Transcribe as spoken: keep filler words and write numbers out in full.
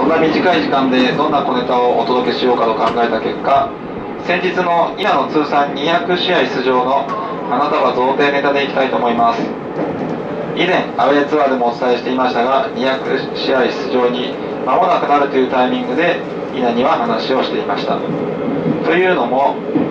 そんな短い時間でどんな小ネタをお届けしようかと考えた結果、先日の稲の通算にひゃく試合出場の花束贈呈ネタでいきたいと思います。以前アウェーツアーでもお伝えしていましたが、にひゃく試合出場に間もなくなるというタイミングで稲には話をしていました。というのも